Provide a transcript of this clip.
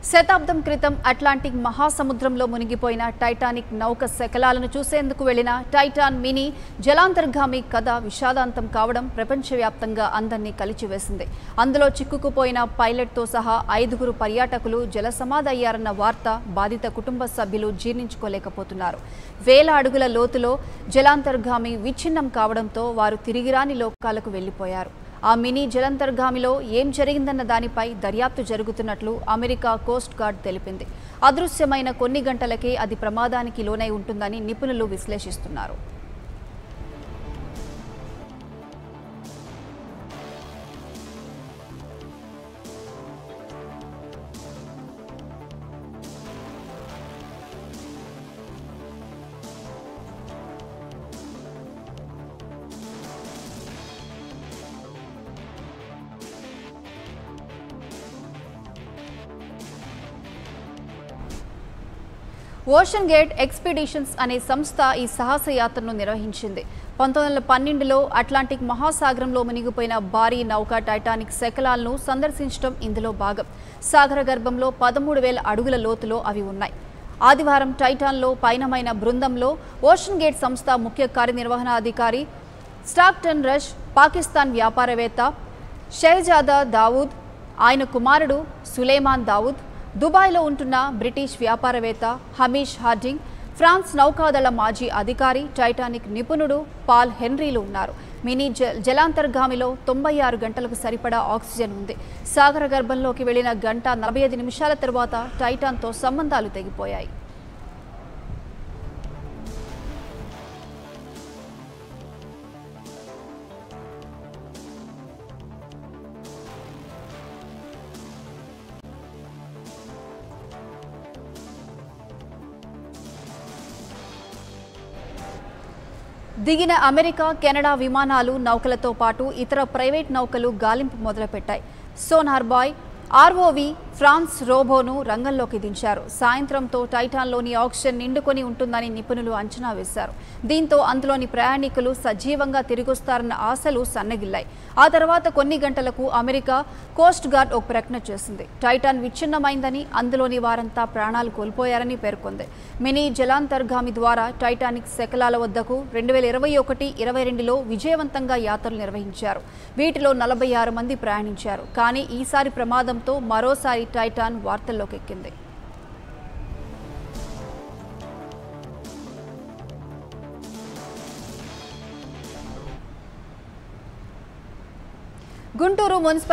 శతాబ్దం క్రితం అట్లాంటిక్ మహాసముద్రంలో మునిగిపోయిన టైటానిక్ నౌక శకలాలను చూసేందుకు వెళ్లిన టైటాన్ మినీ జలాంతర్గామి కథ విషాదాంతం కావడం ప్రపంచవ్యాప్తంగా అందరినీ కలిచివేసింది. అందులో చిక్కుకుపోయిన పైలట్తో సహా 5గురు పర్యాటకులు జలసమాధయ్యారన్న వార్త బాధిత కుటుంబ సభ్యులు జీర్ణించుకోలేకపోతున్నారు. వేల అడుగుల లోతులో జలాంతర్గామి విచ్ఛిన్నం కావడంతో వారు తిరిగిరాని లోకాలకు వెళ్లిపోయారు. ఆ మినీ జలాంతర్గామిలో ఏం జరిగిందన్న దానిపై దర్యాప్తు జరుగుతున్నట్లు అమెరికా కోస్ట్ గార్డ్ తెలిపింది. అదృశ్యమైన కొన్ని గంటలకే అది ప్రమాదానికి లోనై ఉంటుందని నిపుణులు విశ్లేషిస్తున్నారు. ఓషన్ గేట్ ఎక్స్పెడిషన్స్ అనే సంస్థ ఈ సాహస యాత్రను నిర్వహించింది. 1912లో అట్లాంటిక్ మహాసాగరంలో మునిగిపోయిన భారీ నౌక టైటానిక్ శకలాలను సందర్శించడం ఇందులో భాగం. సాగర గర్భంలో 13,000 అడుగుల లోతులో అవి ఉన్నాయి. ఆదివారం టైటాన్లో పయనమైన బృందంలో ఓషన్ గేట్ సంస్థ ముఖ్య కార్యనిర్వహణాధికారి స్టాక్టన్ రష్, పాకిస్తాన్ వ్యాపారవేత్త షహజాదా దావూద్, ఆయన కుమారుడు సులేమాన్ దావూద్, దుబాయ్లో ఉంటున్న బ్రిటిష్ వ్యాపారవేత్త హమీష్ హార్డింగ్, ఫ్రాన్స్ నౌకాదళ మాజీ అధికారి, టైటానిక్ నిపుణుడు పాల్ హెన్రీలు ఉన్నారు. మినీ జలాంతర్గామిలో 96 గంటలకు సరిపడా ఆక్సిజన్ ఉంది. సాగర గర్భంలోకి వెళ్లిన 1:45 నిమిషాల తరువాత టైటాన్తో సంబంధాలు తెగిపోయాయి. దిగిన అమెరికా, కెనడా విమానాలు, నౌకలతో పాటు ఇతర ప్రైవేట్ నౌకలు గాలింపు మొదలుపెట్టాయి. సోనార్ బాయ్, ఆర్ఓవి, ఫ్రాన్స్ రోబోను రంగంలోకి దించారు. సాయంత్రంతో టైటాన్లోని ఆక్సిజన్ నిండుకొని ఉంటుందని నిపుణులు అంచనా వేశారు. దీంతో అందులోని ప్రయాణికులు సజీవంగా తిరిగొస్తారన్న ఆశలు సన్నగిల్లాయి. ఆ తర్వాత కొన్ని గంటలకు అమెరికా కోస్ట్ గార్డ్ ఒక ప్రకటన చేసింది. టైటాన్ విచ్ఛిన్నమైందని, అందులోని వారంతా ప్రాణాలు కోల్పోయారని పేర్కొంది. మినీ జలాంతర్గామి ద్వారా టైటానిక్ శకలాల వద్దకు 2021-22లో విజయవంతంగా యాత్రలు నిర్వహించారు. వీటిలో 46 మంది ప్రయాణించారు. కానీ ఈసారి ప్రమాదంతో మరోసారి టైటాన్ వార్తల్లోకి ఎక్కింది. గుంటూరు మున్సిపల్